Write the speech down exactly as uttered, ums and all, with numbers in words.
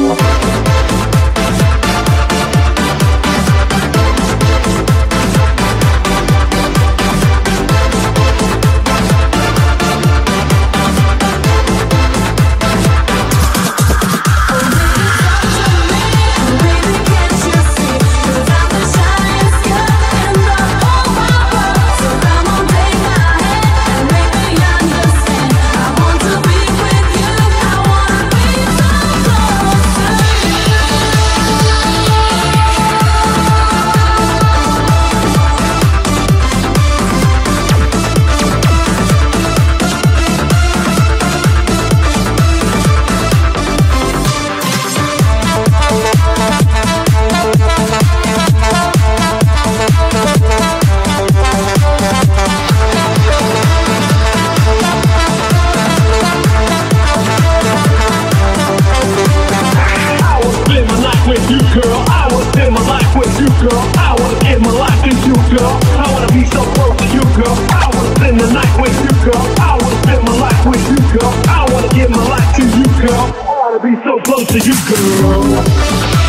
Girl, I wanna give my life to you, girl. I wanna be so close to you, girl. I wanna spend the night with you, girl. I wanna spend my life with you, girl. I wanna give my life to you, girl. I wanna be so close to you, girl.